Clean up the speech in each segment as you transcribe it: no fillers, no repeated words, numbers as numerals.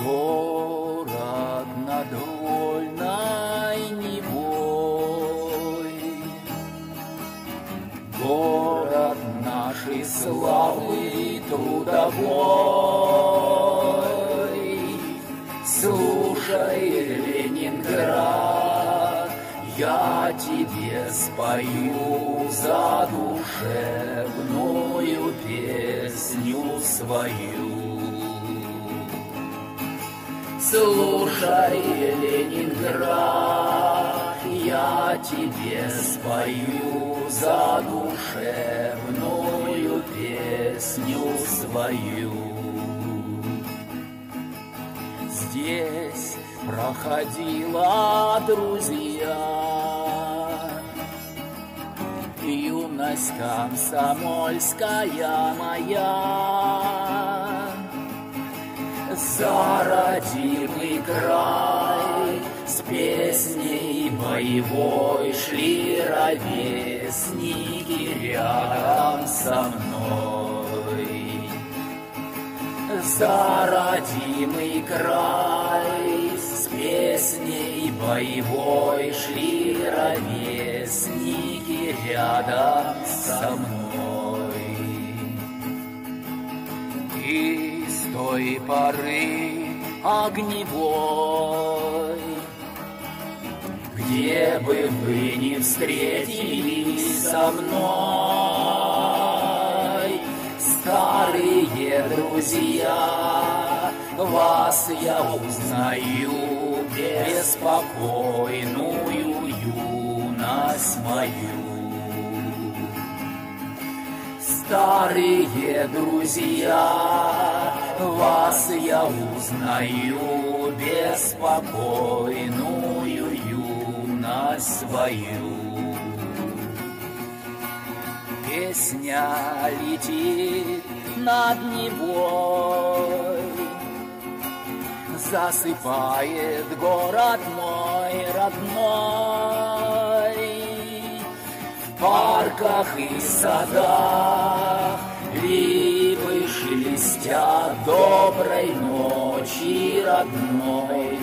Город над вольной Невой, город нашей славы трудовой. Слушай, Ленинград, я тебе спою задушевную песню свою. Слушай, Ленинград, я тебе спою задушевную песню свою. Здесь проходила, друзья, юность комсомольская моя. За родимый край с песней боевой шли ровесники рядом со мной. За родимый край с песней боевой шли ровесники рядом со мной. И с той поры огневой, где бы вы ни встретились со мной, старые друзья, вас я узнаю, беспокойную юность мою. Старые друзья, вас я узнаю, беспокойную юность свою. Песня летит над Невой, засыпает город мой родной. В парках и садах липы шелестят, доброй ночи, родной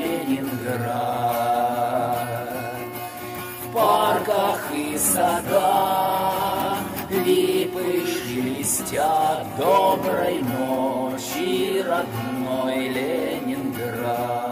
Ленинград. В парках и садах липы шелестят, доброй ночи, родной Ленинград.